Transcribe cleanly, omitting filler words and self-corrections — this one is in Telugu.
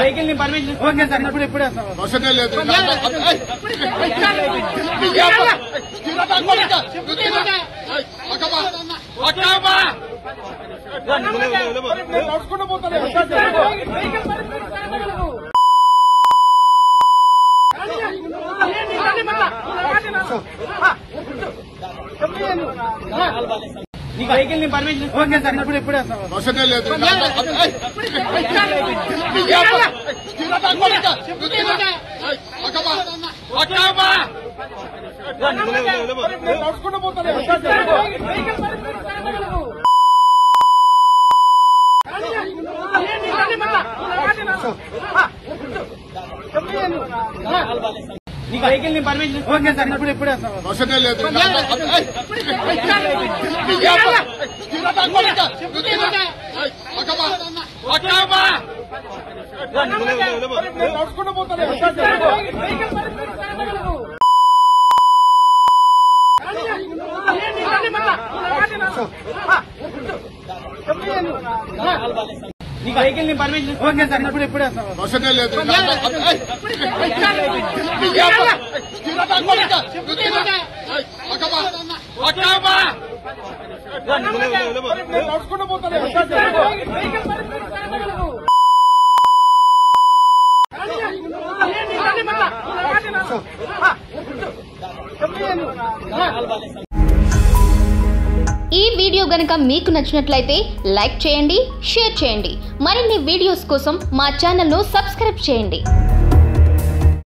వెహికల్ ని పర్మిషన్ ఓకే సార్ ఇప్పుడు అవసరం లేదు వెహికల్ ని పర్మిషన్ ఓకే సార్ ఇప్పుడు అవసరం లేదు వెహికల్ ని పర్మిషన్ ఓకే సార్ ఇప్పుడు అవసరం లేదు వెహికల్ ని పర్మిషన్ ఓకే సార్ ఇప్పుడు అవసరం లేదు ఈ వీడియో గనుక మీకు నచ్చినట్లయితే లైక్ చేయండి, షేర్ చేయండి. మరిన్ని వీడియోస్ కోసం మా ఛానల్ను సబ్స్క్రైబ్ చేయండి.